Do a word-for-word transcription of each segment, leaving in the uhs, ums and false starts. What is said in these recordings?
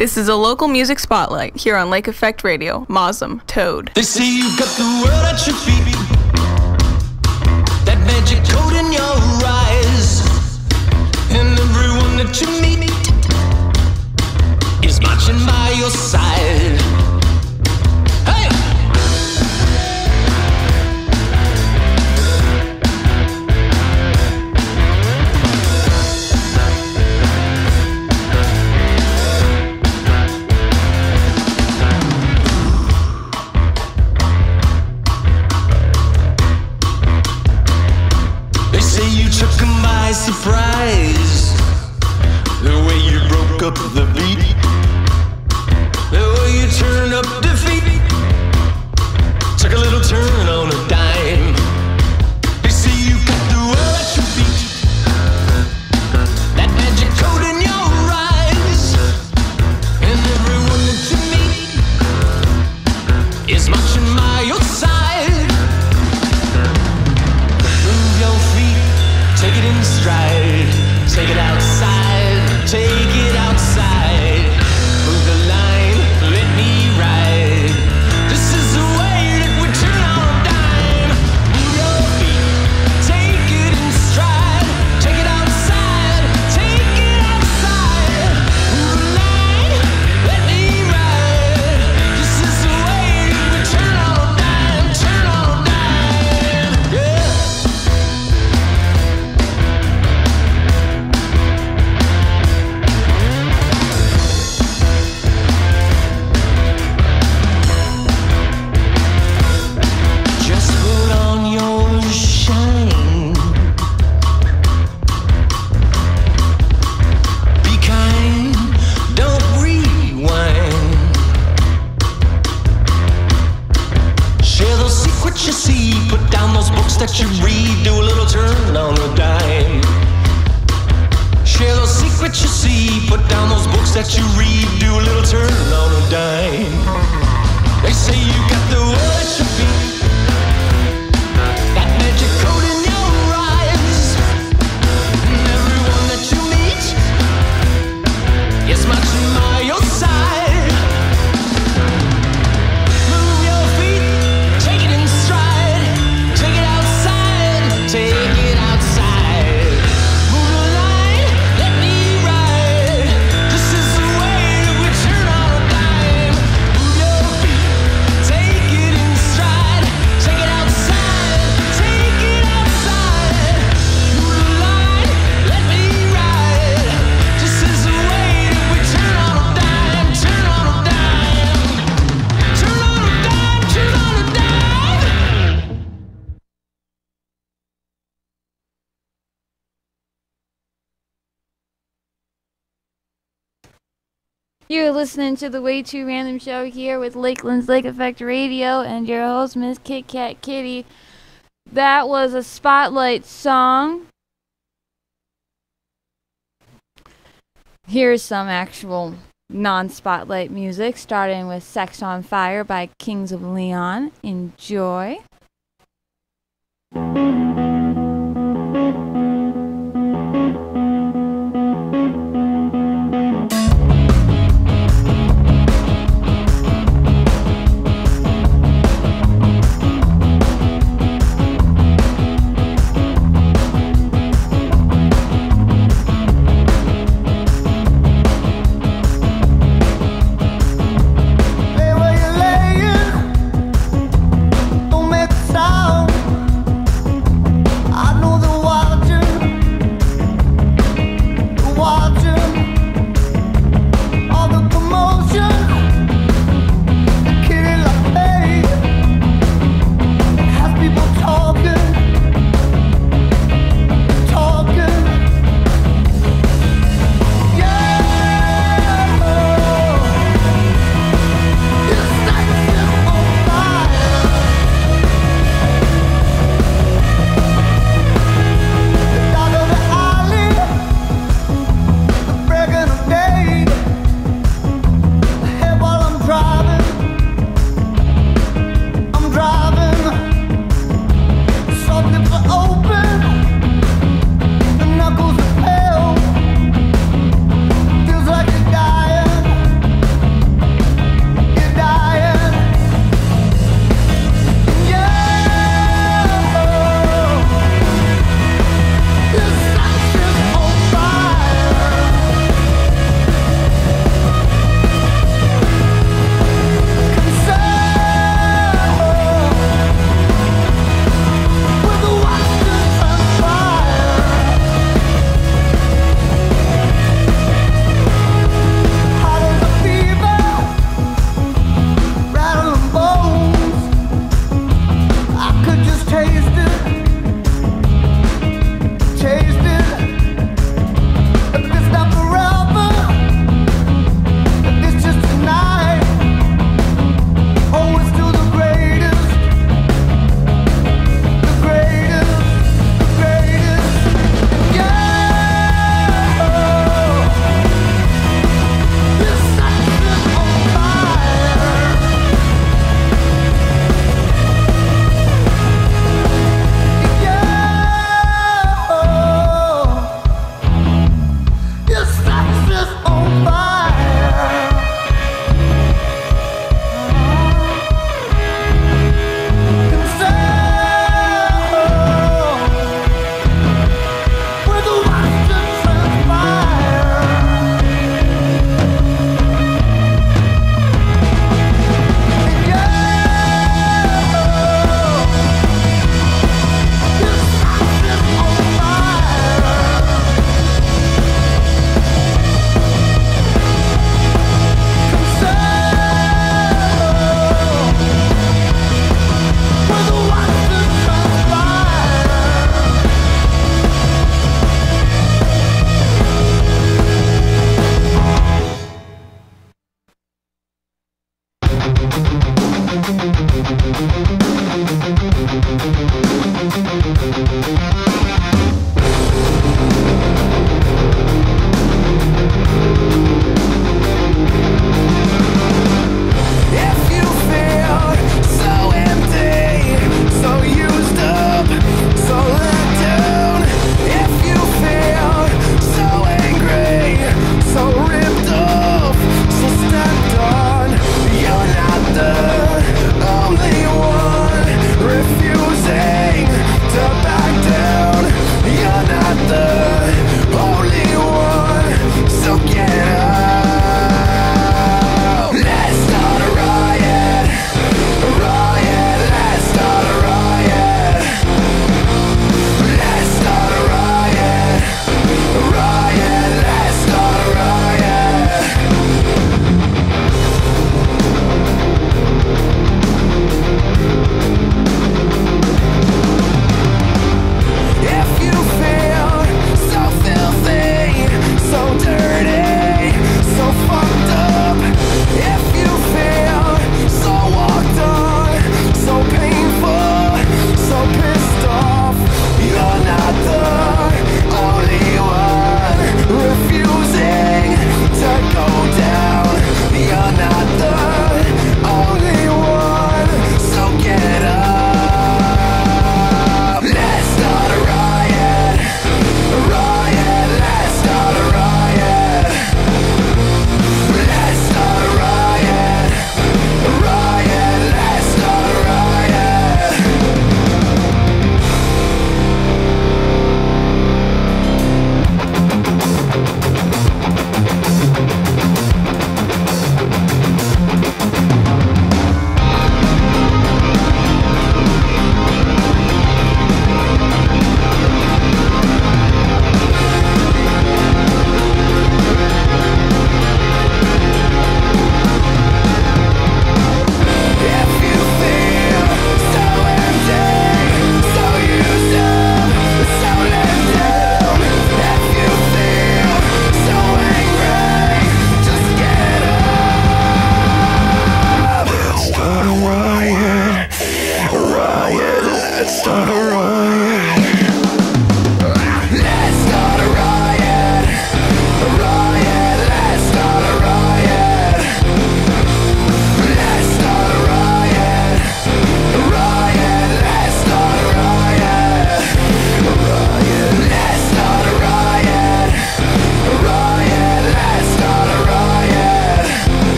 This is a local music spotlight here on Lake Effect Radio. Mosum, Toad. They say you got the world at your feet, that magic code in your eyes, and everyone that you meet is marching by your side. Hey! Took him by surprise, the way you broke up the beat, the way you turned up defeat, took a little turn on a dime. They say you got the world at your feet, that magic code in your eyes, and everyone that you meet is marching by your side. Move your feet, take it in stride, take it outside, take it outside. Move the line, let me ride. This is the way that we turn on a dime. Move your feet, take it in stride, take it outside, take it outside. Move the line, let me ride. This is the way that we turn on a dime, turn on a dime, yeah. You see, put down those books that you read, do a little turn on a dime. Share those secrets you see, put down those books that you read, do a little turn on a dime. They say you got the world at your feet, that magic code in your eyes, and everyone that you meet is marching by your side. You're listening to the Way Too Random Show here with Lakeland's Lake Effect Radio and your host, Miss Kit Kat Kitty. That was a Spotlight song. Here's some actual non-Spotlight music, starting with Sex on Fire by Kings of Leon. Enjoy. Hey, where you laying? Don't make a sound.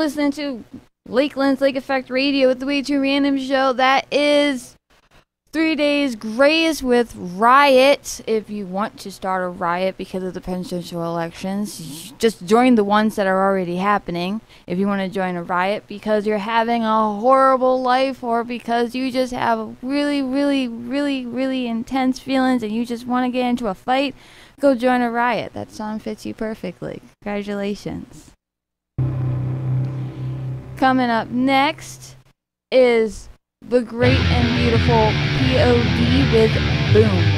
listening to Lakeland's Lake Effect Radio with the Way Too Random Show. That is Three Days Grace with Riot. If you want to start a riot because of the presidential elections, just join the ones that are already happening. If you want to join a riot because you're having a horrible life or because you just have really, really, really, really intense feelings and you just want to get into a fight, go join a riot. That song fits you perfectly. Congratulations. Coming up next is the great and beautiful P O D with Boom.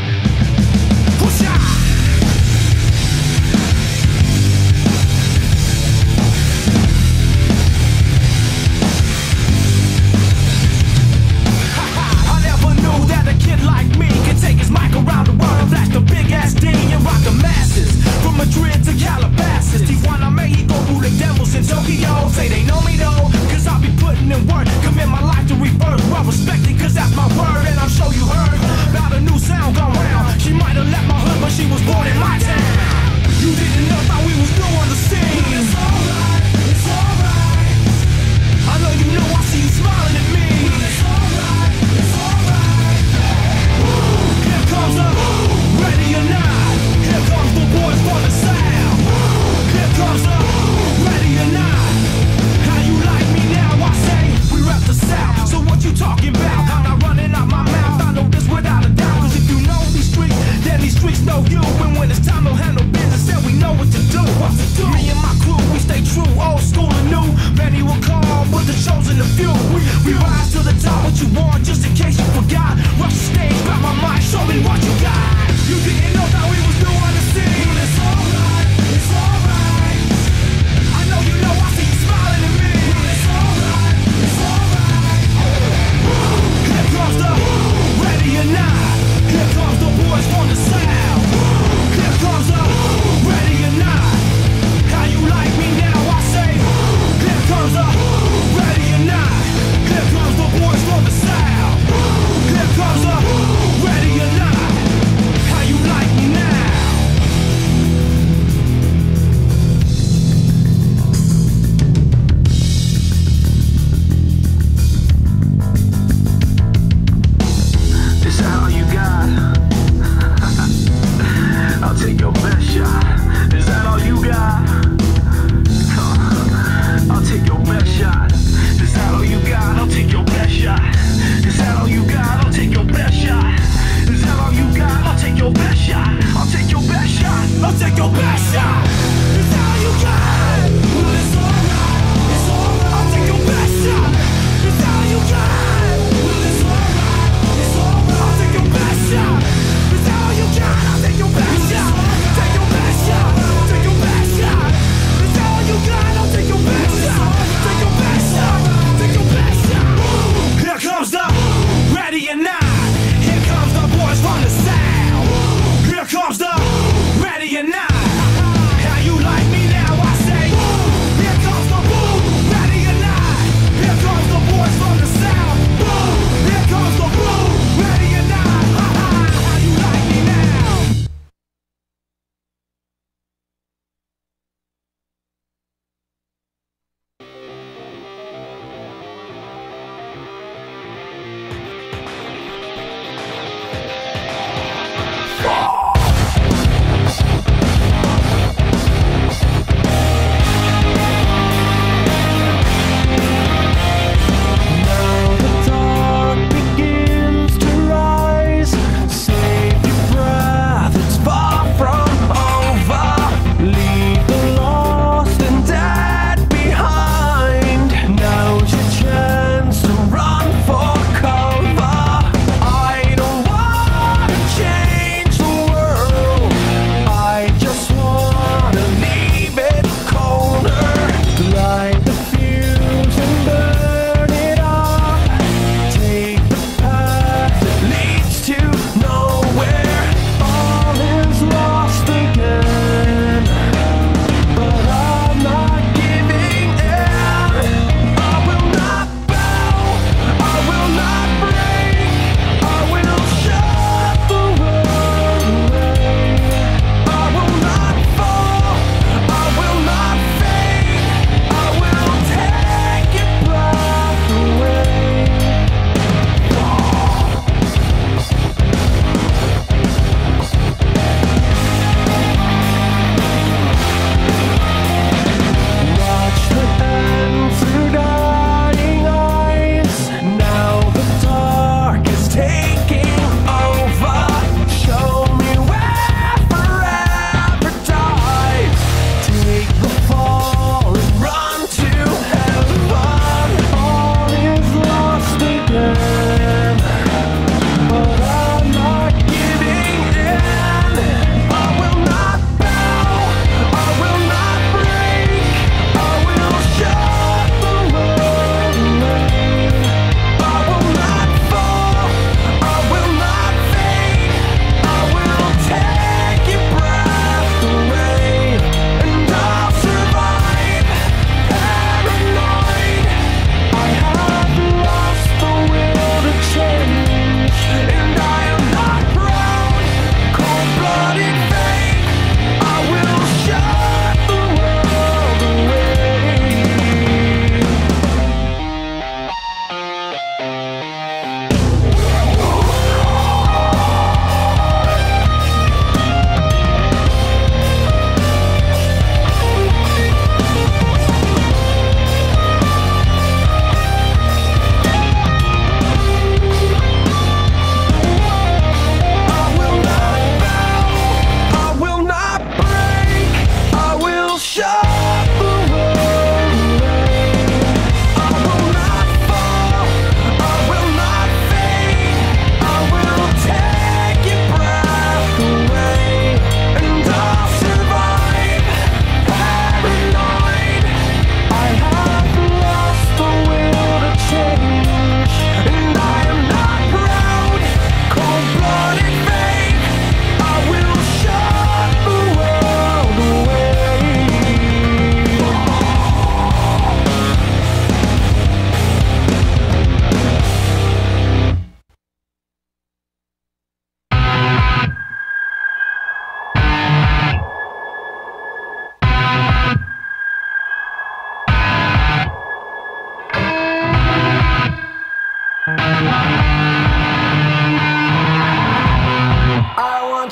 I never knew that a kid like me could take his mic around the world, flash the big ass D and rock the masses. From Madrid to Calabasas, Tijuana, Mexico, who the devils in Tokyo. Say they know me though, cause I'll be putting in work. Commit my life to rebirth, well respected cause that's my word. And I'm sure you heard about a new sound gone round. She might have left my hood but she was born in my town. You didn't know how we was new on the scene. It's alright, it's alright. I know you know I see you smiling at me. It's alright, it's alright. Here comes the ready or not. Here comes the boys for the sound. Here comes the ready or not. How you like me now? I say we rep the South. So what you talking about? I'm not running out my mouth. I know this without a doubt. Cause if you know these streets, then these streets know you. And when it's time to handle business, then we know what to do. What to do? Me and my crew, we stay true, old school and new. Many will call, but the chosen a few. We, we rise to the top. What you want, just in case you forgot. Rush the stage, grab my mic, show me what you got. You didn't know that we was new on the scene. It's alright, it's alright. I know you know I see you smiling at me. It's alright, it's alright. Here comes the ready or not. Here comes the boys from the South. Here comes the ready or not. How you like me now? I say. Here comes the ready or not. Here comes the boys from the South. Here comes the ready or not. How you like me now?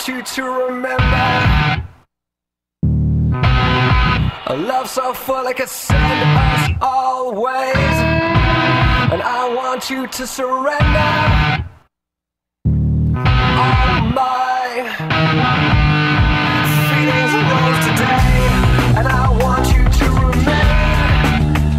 want you to remember a love so full it could send us always. And I want you to surrender all my feelings rose today. And I want you to remain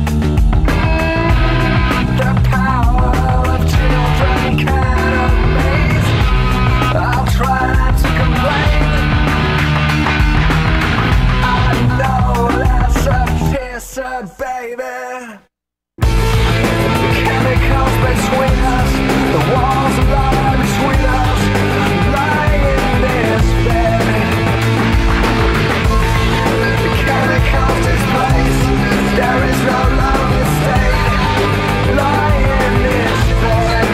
the power of children can amaze. I'll try not to complain. I know that's a pisser, baby. The chemicals between us, the walls of love between us, lying in this bed. The chemicals displaced, there is no longer state, lying in this bed.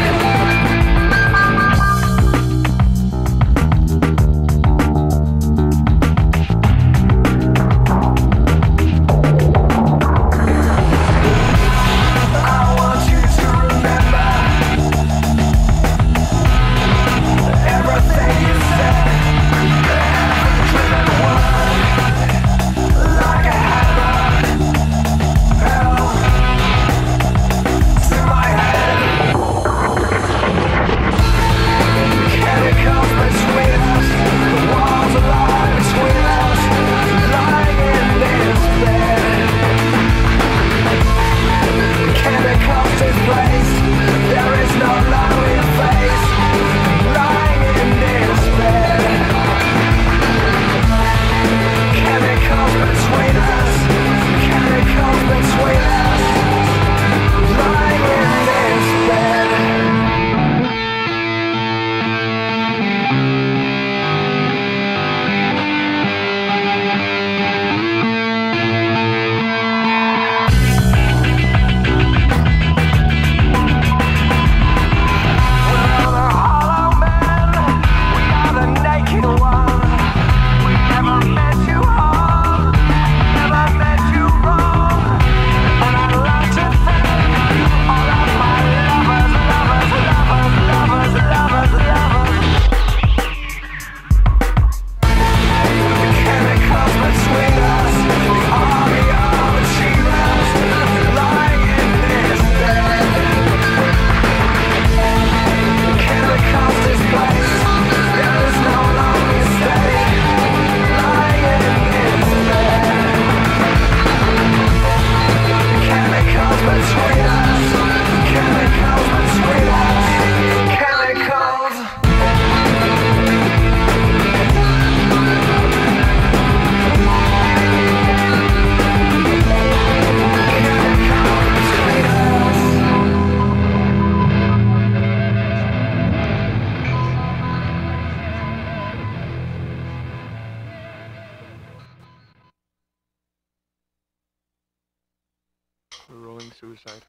Rolling Suicide.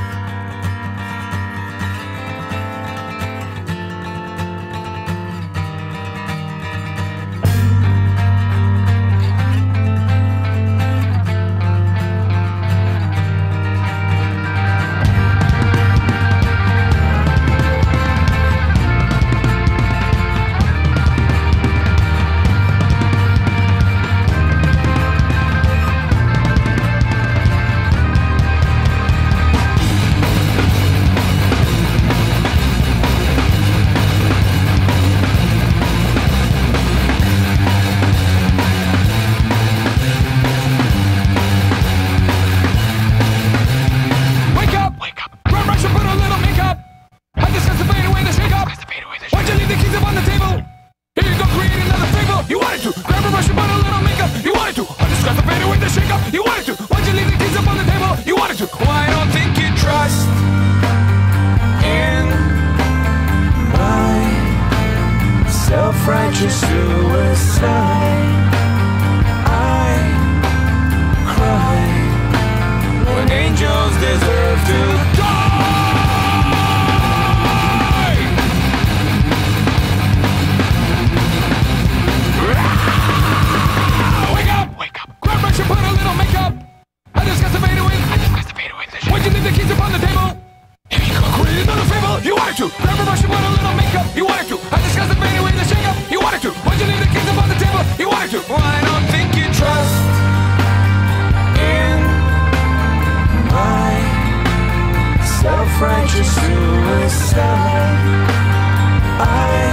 Self-righteous suicide. I cry when angels deserve to die. Wake up! Wake up! Grab brush and put a little makeup. I discussed the fade away. I discussed the fade away. Why'd you leave the keys upon the table? Here you go, create another fable. You wanted to. Grab a brush and put a little makeup. You wanted to. I discussed the fade away. The shake up. You wanted to. Why'd you self-righteous suicide. I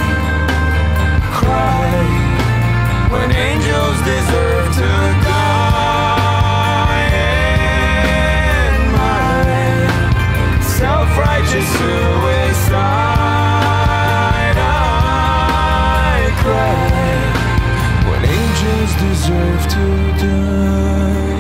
cry when angels deserve to die. In my self-righteous suicide, I cry when angels deserve to die.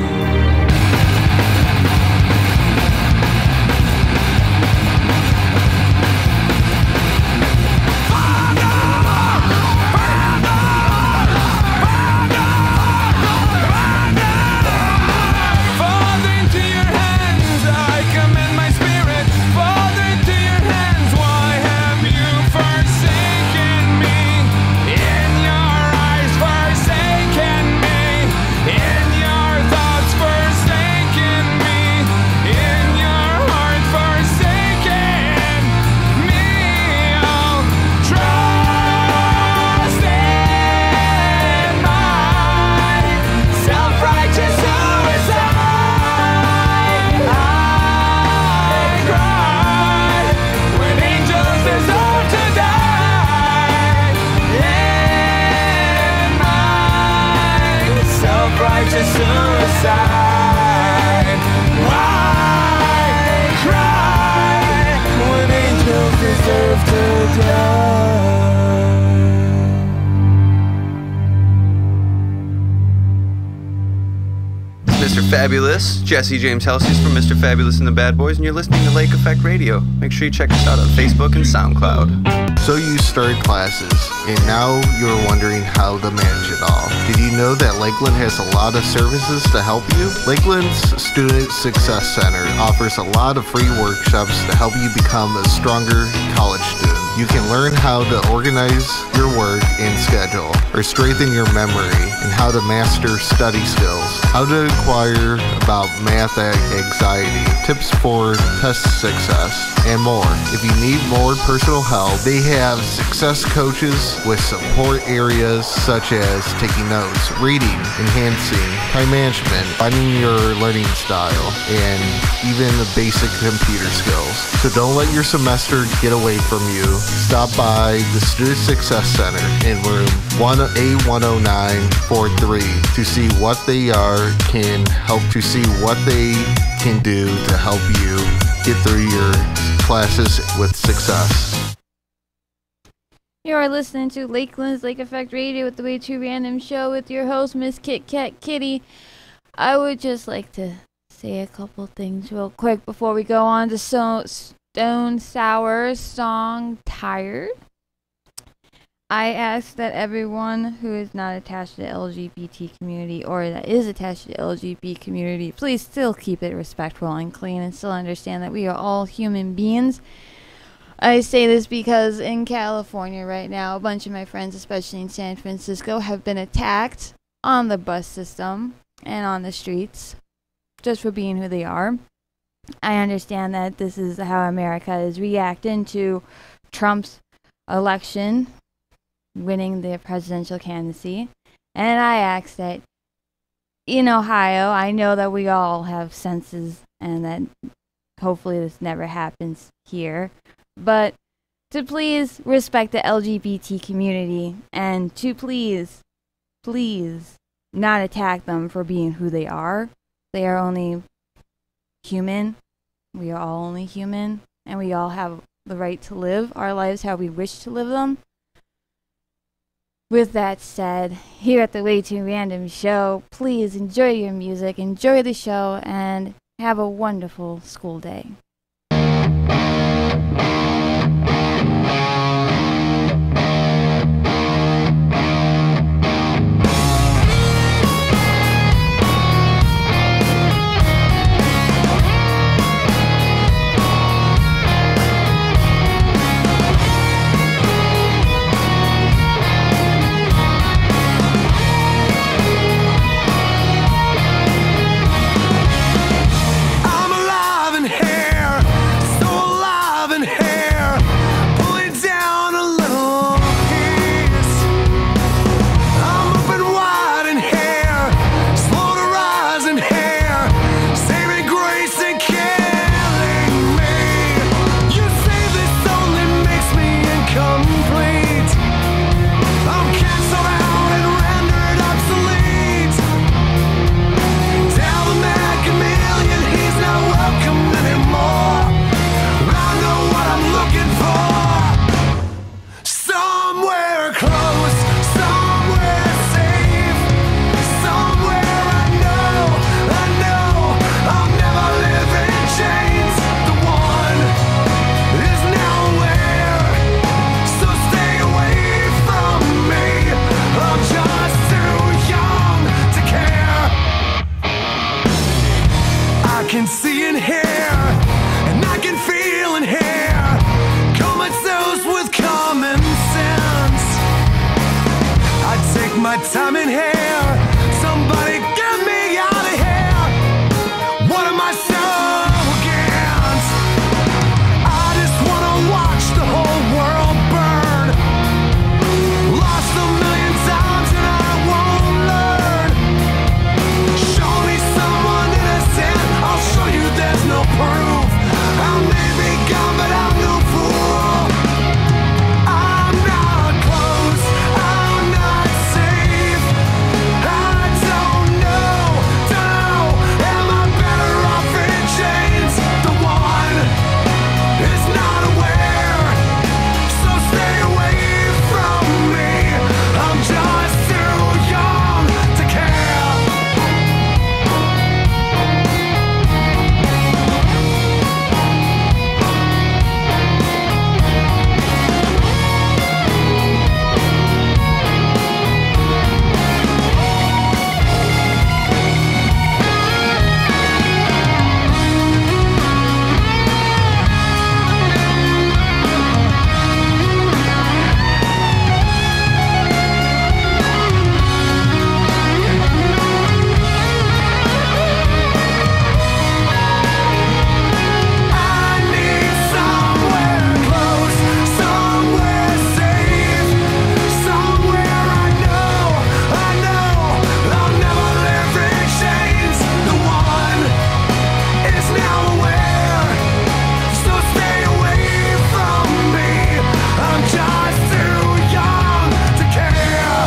Mister Fabulous, Jesse James Helsius from Mister Fabulous and the Bad Boys, and you're listening to Lake Effect Radio. Make sure you check us out on Facebook and SoundCloud. So you started classes, and now you're wondering how to manage it all. Did you know that Lakeland has a lot of services to help you? Lakeland's Student Success Center offers a lot of free workshops to help you become a stronger college student. You can learn how to organize your work and schedule, or strengthen your memory, and how to master study skills, how to inquire about math anxiety, tips for test success, and more. If you need more personal help, they have success coaches with support areas such as taking notes, reading, enhancing, time management, finding your learning style, and even the basic computer skills. So don't let your semester get away from you. Stop by the Student Success Center in room one A one oh nine forty-three to see what they are, can help to see what they can do to help you get through your classes with success. You are listening to Lakeland's Lake Effect Radio with the Way Too Random Show with your host, Miss Kit Kat Kitty. I would just like to say a couple things real quick before we go on to so Stone Sour's song Tired. I ask that everyone who is not attached to the L G B T community or that is attached to the L G B T community, please still keep it respectful and clean and still understand that we are all human beings. I say this because in California right now, a bunch of my friends, especially in San Francisco, have been attacked on the bus system and on the streets just for being who they are. I understand that this is how America is reacting to Trump's election, winning the presidential candidacy. And I ask that in Ohio, I know that we all have senses and that hopefully this never happens here, but to please respect the L G B T community and to please, please not attack them for being who they are. They are only human. We are all only human, and we all have the right to live our lives how we wish to live them. With that said, here at the Way Too Random Show, please enjoy your music, enjoy the show, and have a wonderful school day. I'm alive and here here. Somebody get me out of here. What am I so against? I just wanna watch the whole world burn. Lost a million times and I won't learn. Show me someone innocent, I'll show you there's no proof. I may be gone, but I'm no fool. I'm not close, I'm not safe. I don't know, don't know. Am I better off in chains? The one is not aware, so stay away from me. I'm just too young to care. I need somewhere close, somewhere safe, somewhere I know, I know I'll never live in chains. The one is now aware, so stay away from me. I'm just too young to care.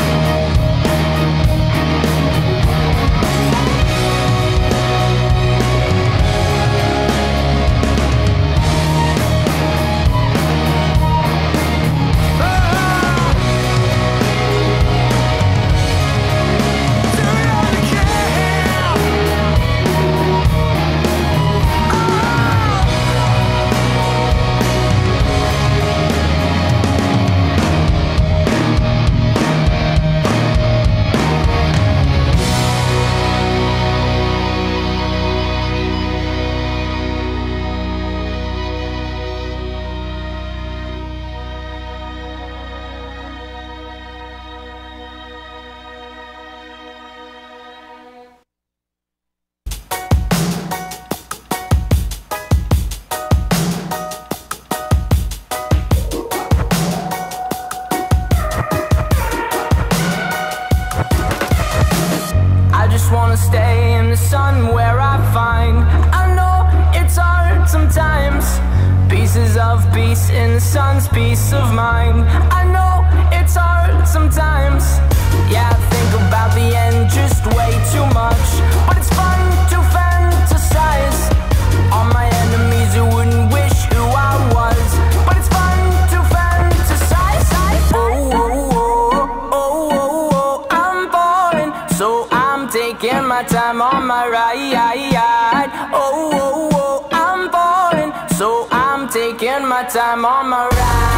I just wanna stay in the sun where I find. I know it's hard sometimes. Pieces of peace in the sun's peace of mind. I know it's hard sometimes. Yeah, I think about the end just way too much. But it's fun to fantasize on my enemies who wouldn't wish who I was. But it's fun to fantasize. Oh, oh, oh, oh, oh, oh, I'm falling, so I'm taking my time on my ride. Oh, oh, oh, I'm falling, so I'm taking my time on my ride.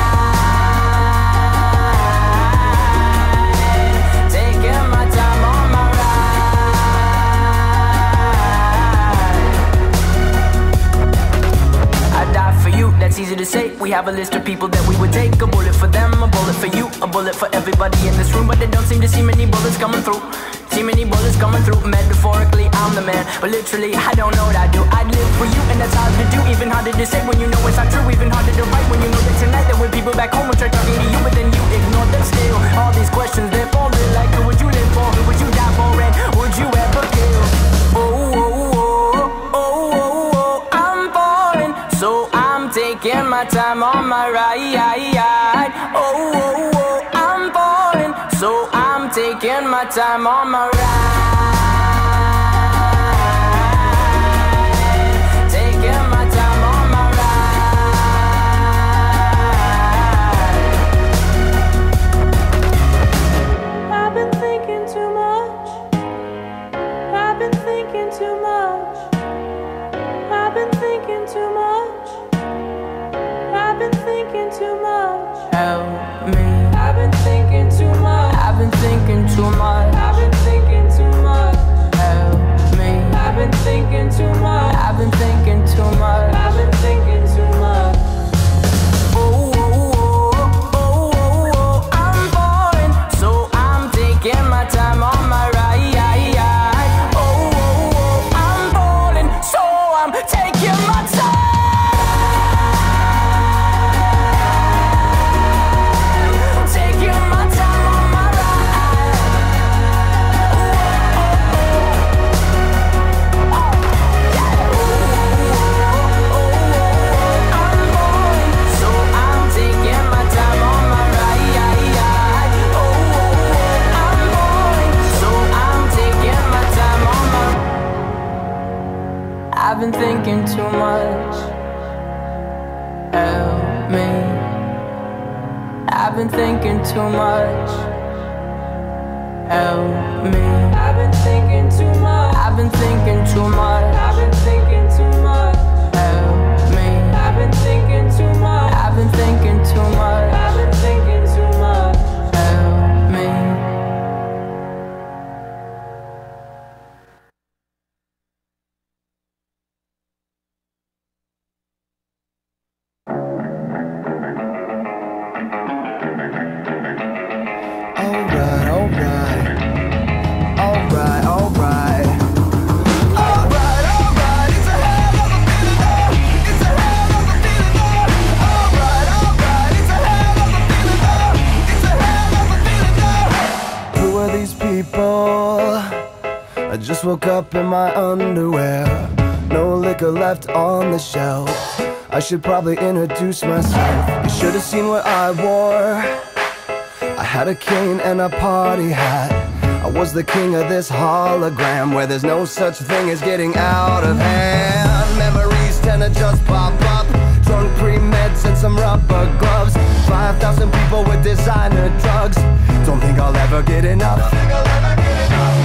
Taking my time on my ride. I die for you, that's easy to say. We have a list of people that we would take. A bullet for them, a bullet for you, a bullet for everybody in this room. But they don't seem to see many bullets coming through. See many bullets coming through. Metaphorically, I'm the man, but literally, I don't know what I do. I'd live for you, and that's hard to do. Even harder to say when you know it's not true. Even harder to write when you know that tonight there were people back home who tried talking to you, but then you ignored them still. All these questions, they're folded like who would you live for? Who would you die for? And would you ever kill? Oh, oh, oh, oh, oh, oh, I'm falling, so I'm taking my time on my ride. Oh, oh, oh, I'm falling, so I'm taking my time on my ride. Taking my time on my ride. I've been thinking too much. I've been thinking too much. I've been thinking too much. I've been thinking too much. Help me. I've been thinking too much. I've been thinking too much. I've been thinking too much. Help me. I've been thinking too much. I've been thinking too much. I've been thinking too much. Oh, oh, oh, oh, oh, oh, I'm falling, so I'm taking my time. been thinking too much. Help me. I've been thinking too much. I've been thinking too much. I've been thinking too much. Help me. I've been thinking too much. I've been thinking too much. I've been thinking too much. Help me. Alright, alright. Alright, alright. Alright, alright. It's a hell of a feeling though. It's a hell of a feeling though. Alright, alright. It's a hell of a feeling though. It's a hell of a feeling though. Who are these people? I just woke up in my underwear. No liquor left on the shelf. I should probably introduce myself. You should have seen what I wore. I had a cane and a party hat. I was the king of this hologram where there's no such thing as getting out of hand. Memories tend to just pop up. Drunk pre-meds and some rubber gloves. Five thousand people with designer drugs. Don't think I'll ever get enough. Don't think I'll ever get enough.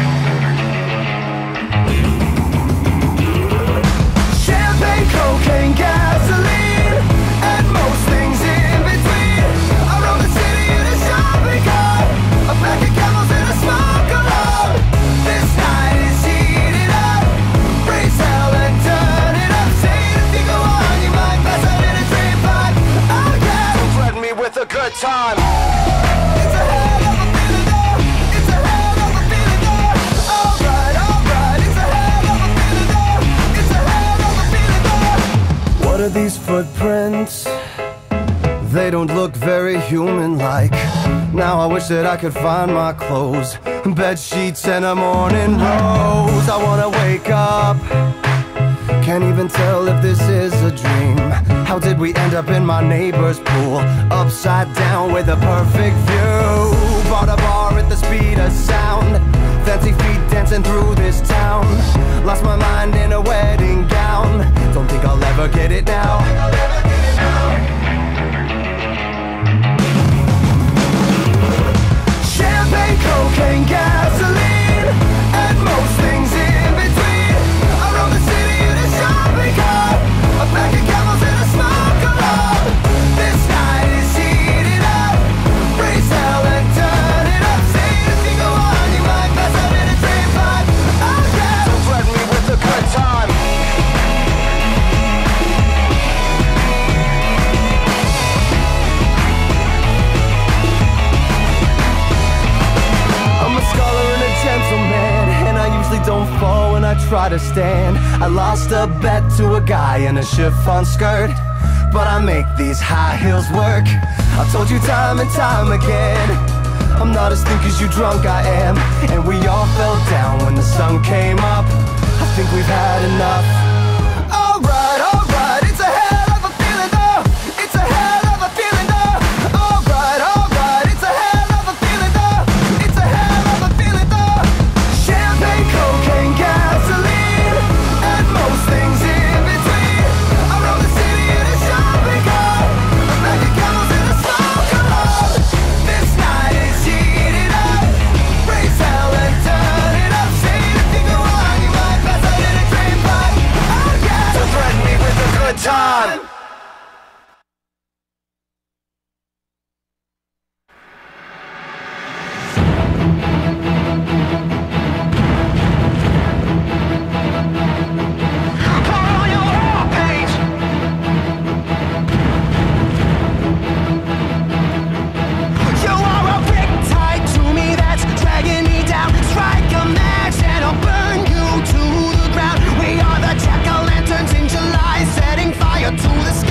Champagne, cocaine, gasoline, and most things in between. I roam the city in a shopping cart, a pack of camels and a smoke alarm. This night is heating up. Raise hell and turn it up. Say it if you go on, you might pass out in a drain pipe. Oh yeah, don't threaten me with a good time. It's a hell of a feeling though. It's a hell of a feeling though. Alright, alright. It's a hell of a feeling though. It's a hell of a feeling though. What are these footprints? They don't look very human-like. Now I wish that I could find my clothes, bed sheets and a morning rose. I wanna wake up. Can't even tell if this is a dream. How did we end up in my neighbor's pool, upside down with a perfect view? Bought a bar at the speed of sound. Fancy feet dancing through this town. Lost my mind in a wedding gown. Don't think I'll ever get it now. Champagne, cocaine, gasoline, and most things in between. I roam the city in a shopping cart, a pack of camels and a smoke alarm. This night is heating up. Raise hell and turn it up. Say it if you go on, you might pass out in a drain pipe. Oh yeah, don't threaten me with a good time. Gentleman, and I usually don't fall when I try to stand. I lost a bet to a guy in a chiffon skirt, but I make these high heels work. I've told you time and time again, I'm not as thick as you drunk I am. And we all fell down when the sun came up. I think we've had enough. Alright, alright, it's a hell of a feeling though. It's a hell of a feeling though. Alright, alright, it's a hell of a feeling though. It's a hell of a feeling though. Champagne, cocaine, gasoline, and most things in between. I roam the city in a shopping cart, a pack of camels and a smoke alarm. This night is heating up. Raise hell and turn it up. Say it if you go on, you might pass out in a drain pipe. Oh yeah, don't threaten me with a good time. To the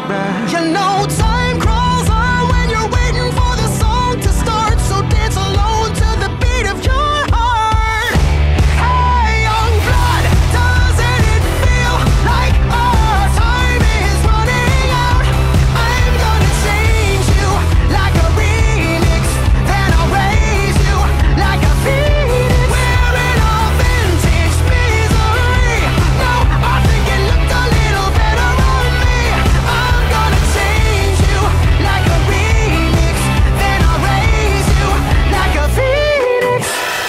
right. You know time crawls on when you're waiting for the song to start, so dance alone to the beat of your heart. Hey, young blood, doesn't it feel like our time is running out? I'm gonna change you like a remix, then I'll raise you like a phoenix. Wearing our vintage misery. No, I think it looked a little better on me. I'm gonna change you like a remix, then I'll raise you like a phoenix.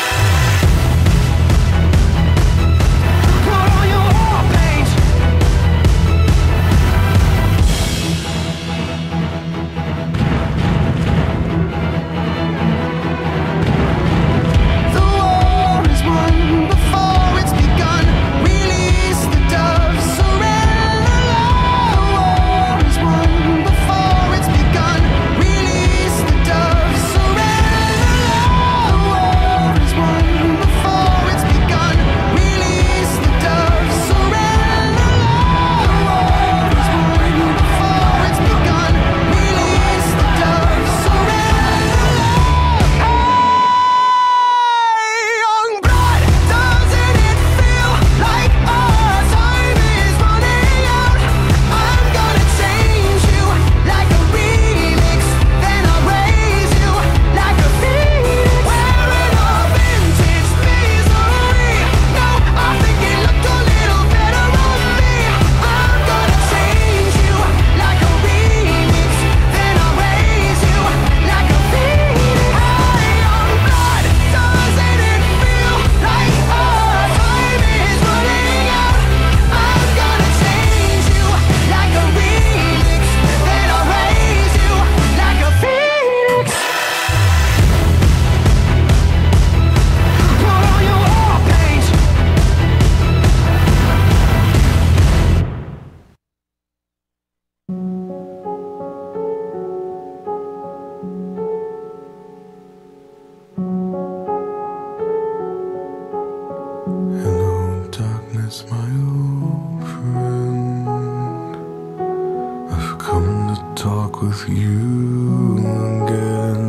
Put on your war paint. The war is won before it's begun. Release the doves, surrender. The war is won before it's begun. Release the doves, surrender. The war is won before it's begun. Release the doves, surrender. The war is won before it's begun. Release the doves, surrender. Hey, young blood, doesn't it feel like our time is running out? I'm gonna change you like a remix, then I'll raise you like a phoenix. Wearing our vintage misery. No, I think it looked a little better on me. I'm gonna change you like a remix, then I'll raise you like a phoenix. Hey, young blood, doesn't it feel like our time is running out? I'm gonna change you like a remix, then I'll raise you like a phoenix. Put on your war paint. Hello, darkness, my old friend. I've come to talk with you again,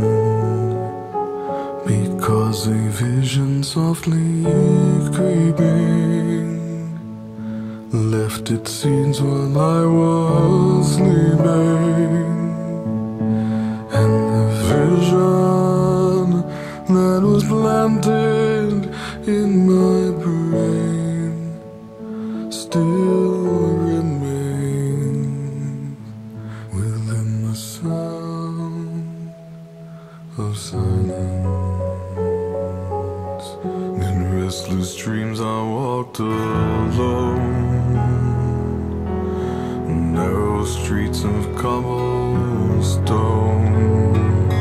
because a vision softly creeping left its seeds while I was sleeping. And the vision that was planted in my brain still remains within the sound of silence. In restless dreams I walked alone, narrow streets of cobblestone,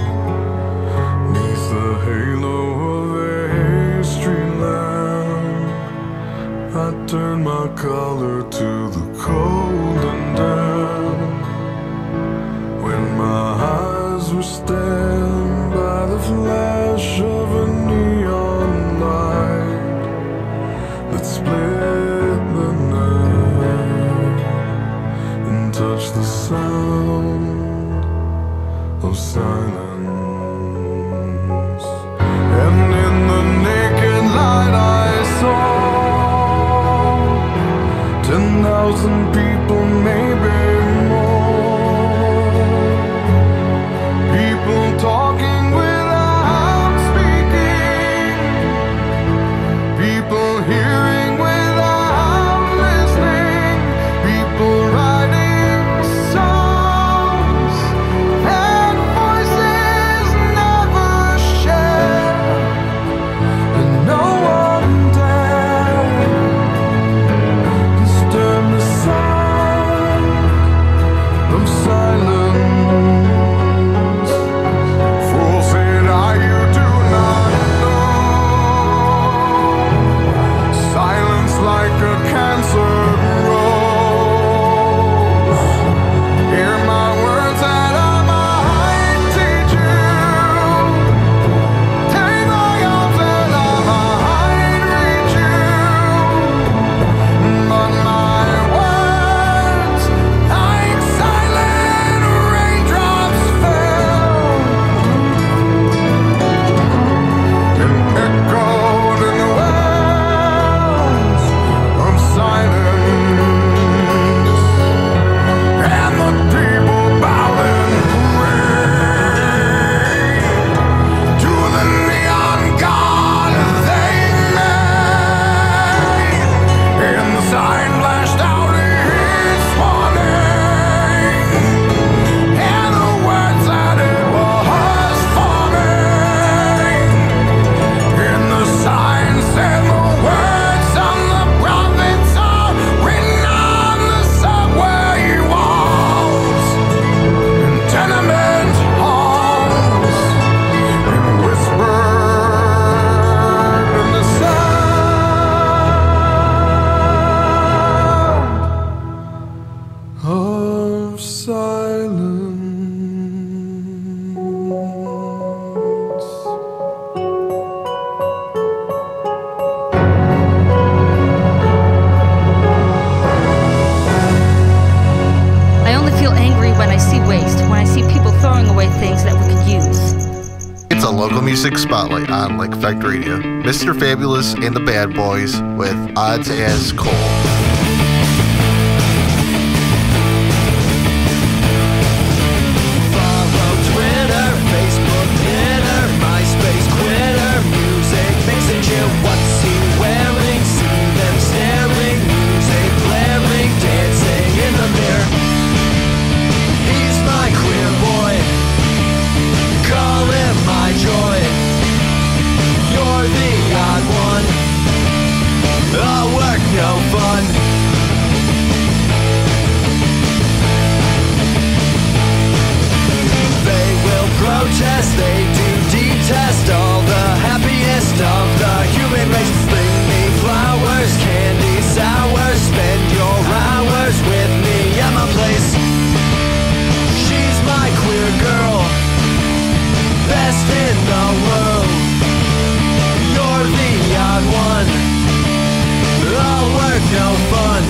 neath the halo of a street lamp. I turned my collar to the cold and damp, when my eyes were stabbed by the flash of a neon light that split the night and touched the sound of silence. And in the naked light I saw ten thousand people, maybe more. People talking without speaking. People hearing without listening. People writing songs and voices never shared. And no one dared disturb the sound Local Music Spotlight on Lake Effect Radio. Mister Fabulous and the Bad Boys with Odds as Coal. They do detest all the happiest of the human race. Bring me flowers, candy, sours. Spend your hours with me at my place. She's my queer girl, best in the world. You're the odd one, all work, no fun.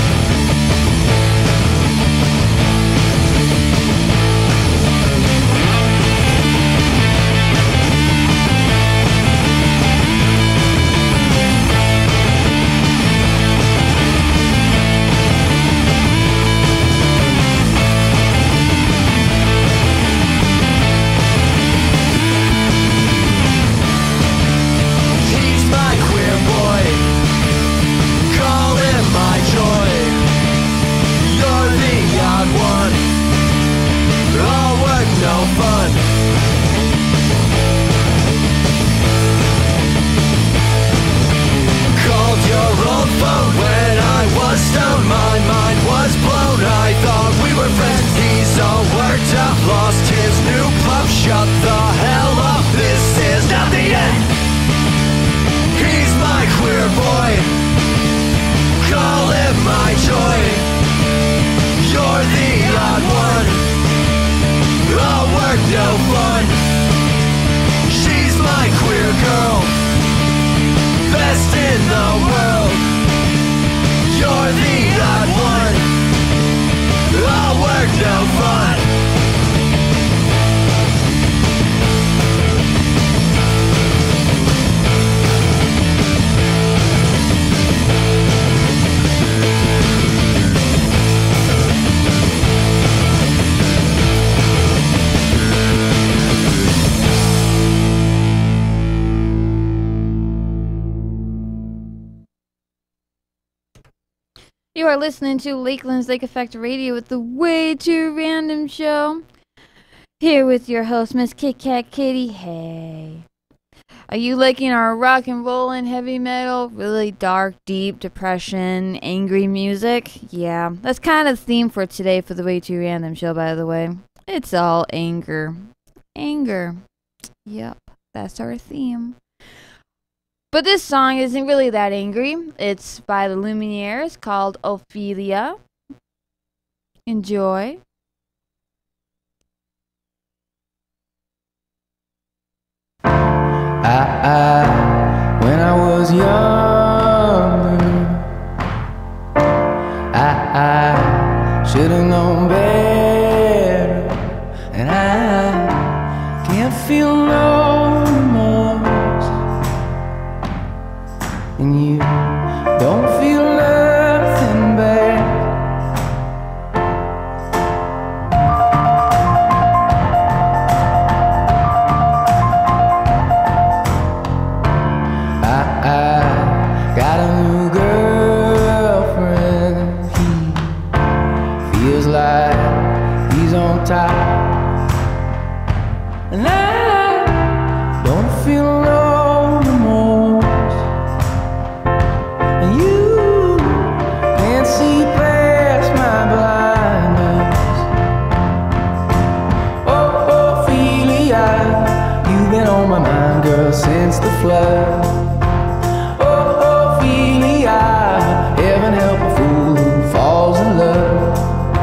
You are listening to Lakeland's Lake Effect Radio with the Way Too Random Show. Here with your host, Miss Kit Kat Kitty. Hey. Are you liking our rock and roll and heavy metal, really dark, deep, depression, angry music? Yeah, that's kind of the theme for today for the Way Too Random Show, by the way. It's all anger. Anger. Yep, that's our theme. But this song isn't really that angry. It's by the Lumineers called Ophelia. Enjoy. I, I, when I was younger, I, I should have known better, and I can't feel no remorse, and you don't feel nothing bad. Got a new girlfriend. He feels like he's on top, and I don't feel no remorse. And you can't see past my blindness. Oh, Ophelia, you've been on my mind, girl, since the flood. Heaven help a fool who falls in love.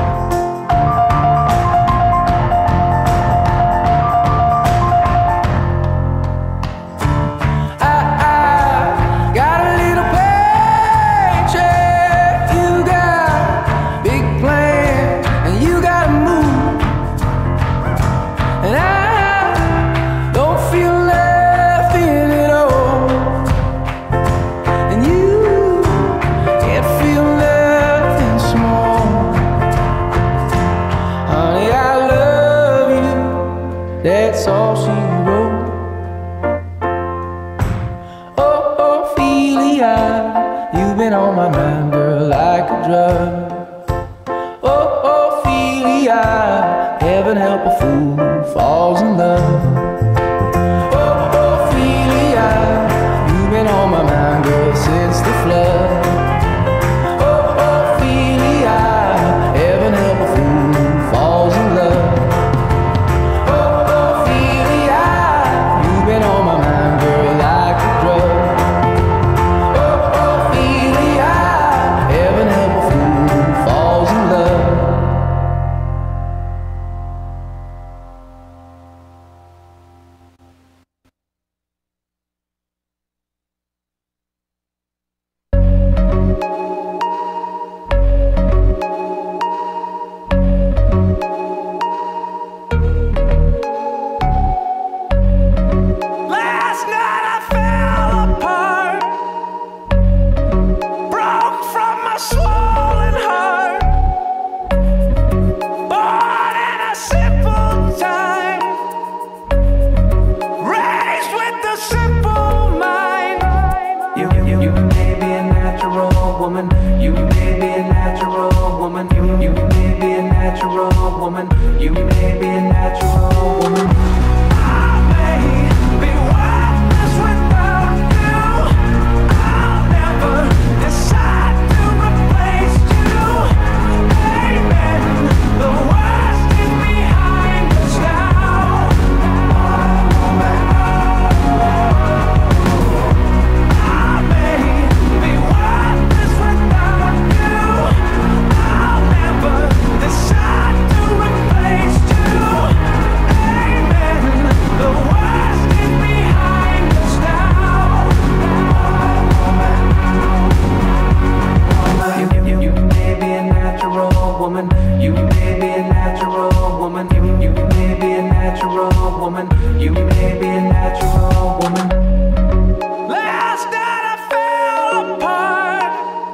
I, I got a little paycheck. You got big plans, and you gotta move. And I don't feel like been on my mind, girl, like a drug. Oh, Ophelia, heaven help a fool who falls in love. Oh, Ophelia, you've been on my mind, girl, since the flood. Oh, Ophelia, heaven help a fool who falls in love. Oh, Ophelia, you've been on my mind, girl, like a drug. Oh, Ophelia, heaven help a fool who falls in love. Last night I fell apart, broke from my swollen heart, born in a simple time, raised with a simple mind. You, you, you may be a natural woman. You may be a natural woman. You, you may be a natural woman. You may be a natural woman. I may be worthless without you. I'll never decide to replace you. Amen. The worst is behind us now. I may be worthless without you. I'll never decide to replace you. Amen. The worst is behind us now. You, you, you may be a natural woman. You may be a natural woman. You, you may be a natural woman. You may be a natural woman. Last night I fell apart,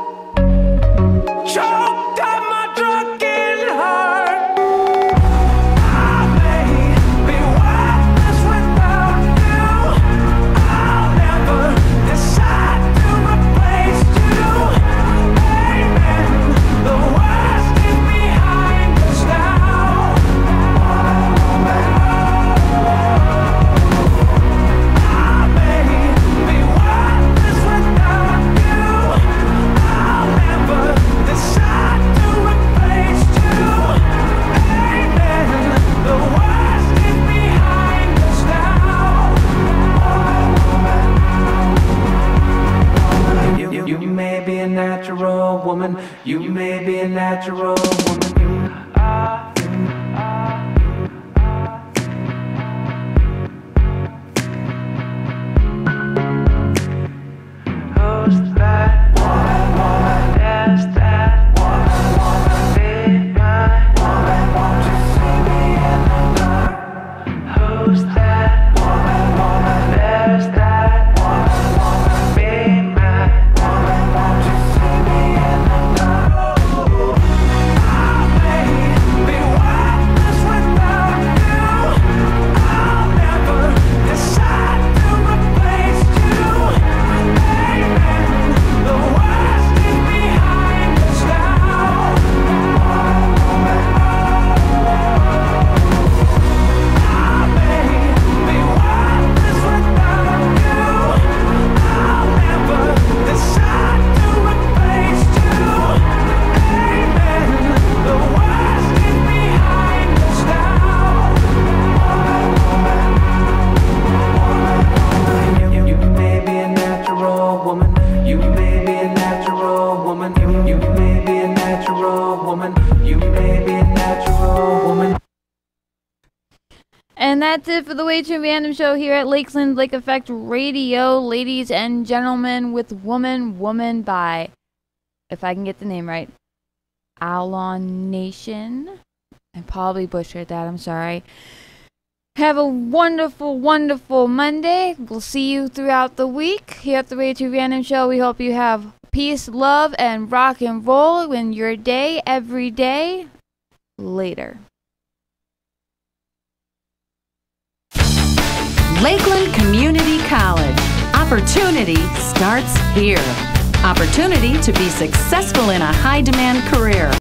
choked on my drunken heart. I may be worthless without you. I'll never decide to replace you. Amen. The worst is behind us now. I may be worthless without you. I'll never decide to replace you. Amen. The worst is behind us now. You, you, you may be a natural woman. You may be a natural woman. You are. Who's that woman? Woman, there's that woman. Woman, be mine. Woman, won't you see me in the dark? Who's that woman? Woman, there's that woman. Woman, be mine. Woman, won't you see me in the dark? I may be worthless without you. I'll never decide to replace you. Amen. The worst is behind us now. I may be worthless without you. I'll never decide to replace you. Amen. The worst is behind us now. You, you may be a natural woman. You may be a natural woman. You, you may be a natural woman. You may be a natural woman. And that's it for the Way Too Random show here at Lakeland Lake Effect Radio. Ladies and gentlemen, with Woman, Woman by, if I can get the name right, Alon Nation. I probably butchered that, I'm sorry. Have a wonderful, wonderful Monday. We'll see you throughout the week here at the Way Too Random show. We hope you have peace, love, and rock and roll in your day, every day. Later. Lakeland Community College. Opportunity starts here. Opportunity to be successful in a high-demand career.